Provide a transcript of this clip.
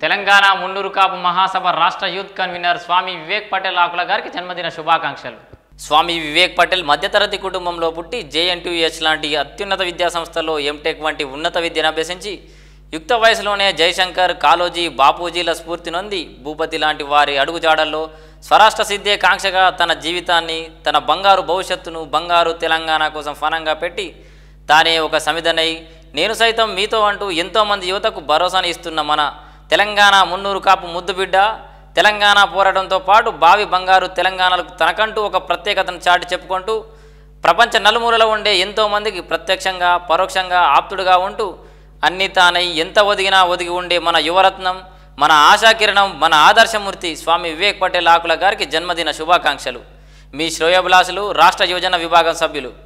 తెలంగాణ మున్నూరు కాపు మహాసభ రాష్ట్ర youth convener Swami Vivek Patel Akula గారికి జన్మదిన శుభాకాంక్షలు. స్వామి వివేక్ పటేల్ మధ్యతరగతి కుటుంబంలో పుట్టి JNTUH లాంటి అత్యున్నత విద్యా సంస్థల్లో ఎంటెక్ వంటి ఉన్నత విద్యను అభ్యసించి యుక్త వయసులోనే జయశంకర్, కాళోజీ, బాపూజీల స్ఫూర్తి నొంది భూపతి లాంటి వారి అడుగుజాడల్లో స్వరాష్ట్ర సిద్ధే కాంక్షగా తన జీవితాన్ని, తన బంగారు భవిష్యత్తును బంగారు తెలంగాణ కోసం ఫనంగా పెట్టి తానే ఒక సమిధనై నేను సైతం మీతో అంటూ ఎంతోమంది యువతకు భరోసాని ఇస్తున్న మన తెలంగాణ మున్నూరు కాపు ముద్దుబిడ్డ తెలంగాణ పోరాటంతో పాటు భావి బంగారు తెలంగాణలకు తనకంటూ ఒక ప్రత్యేకతను చాటి చెప్పుకుంటూ ప్రపంచ నలుమూలలో ఉండే ఎంతోమందికి ప్రత్యక్షంగా పరోక్షంగా ఆప్తుడుగా ఉంటూ అన్ని తానై ఎంత ఒదిగినా ఒదిగి ఉండే మన యువరత్నం, మన ఆశాకిరణం, మన ఆదర్శమూర్తి స్వామి వివేక్ పటేల్ ఆకుల గారికి జన్మదిన శుభాకాంక్షలు. మీ శ్రేయోభిలాషులు రాష్ట్ర యువజన విభాగం సభ్యులు.